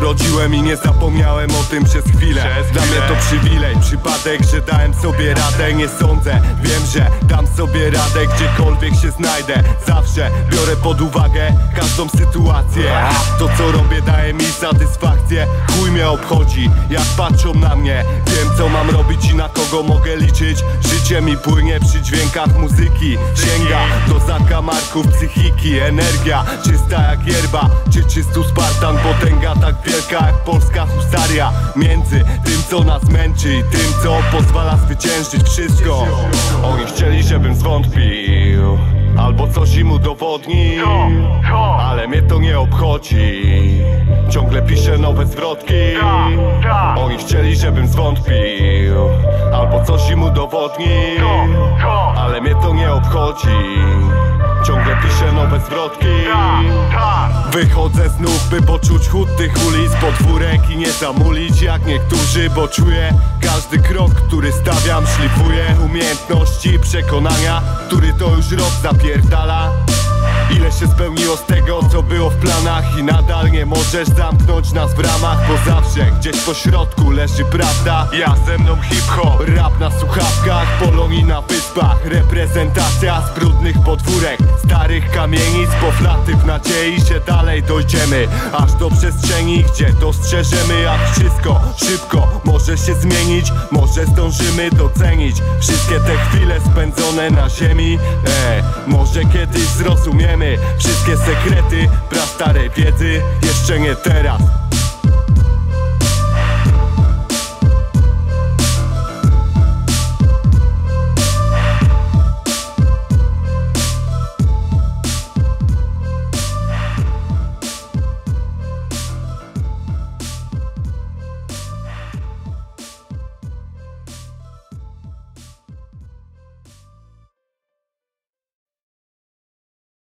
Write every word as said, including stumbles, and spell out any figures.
urodziłem i nie zapomniałem o tym przez chwilę. Dla mnie to przywilej, przypadek, że dałem sobie radę. Nie sądzę, wiem, że dam sobie radę gdziekolwiek się znajdę. Zawsze biorę pod uwagę każdą sytuację. To co robię daje mi satysfakcję. Chuj mnie obchodzi, jak patrzą na mnie. Wiem co mam robić i na kogo mogę liczyć. Życie mi płynie przy dźwiękach muzyki. Sięga do zakamarków psychiki. Energia czysta jak yerba, czy czysty Spartan. Potęga tak wielka jak polska husaria. Między tym co nas męczy i tym co pozwala zwyciężyć wszystko. Oni chcieli żebym zwątpił albo coś im udowodnił, ale mnie to nie obchodzi. Ciągle piszę nowe zwrotki. Oni chcieli żebym zwątpił albo coś im udowodnił, ale mnie to nie obchodzi. Ciągle piszę nowe zwrotki. Wychodzę znów, by poczuć chłód tych ulic, podwórek i nie zamulić jak niektórzy, bo czuję każdy krok, który stawiam. Szlifuję umiejętności i przekonania, który to już rok zapierdala. Ile się spełniło z tego, co było w planach i nadal nie możesz zamknąć nas w ramach, bo zawsze gdzieś po środku leży prawda. Ja ze mną hip-hop, rap na słuchawkach, Polonii na wyspach, reprezentacja z brudnych podwórek, starych kamienic, poflaty w nadziei, że dalej dojdziemy aż do przestrzeni, gdzie dostrzeżemy jak wszystko szybko może się zmienić. Może zdążymy docenić wszystkie te chwile spędzone na ziemi. e, Może kiedyś zrozumiemy wszystkie sekrety prastarej wiedzy. Jeszcze nie teraz,